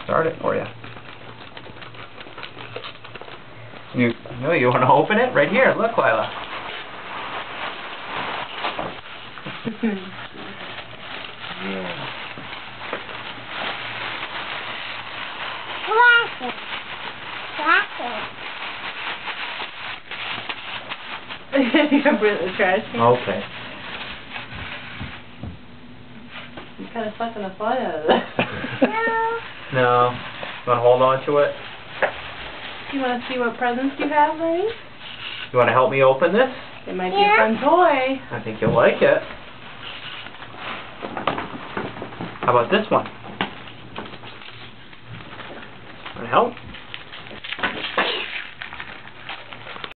start it for you. You want to open it? Right here. Look, Lila. Yeah. You can put it in the trash can. Okay. You're kind of sucking the fun out of that. No. You want to hold on to it? You want to see what presents you have, Lenny? You want to help me open this? It might be a fun toy. I think you'll like it. How about this one? Want to help?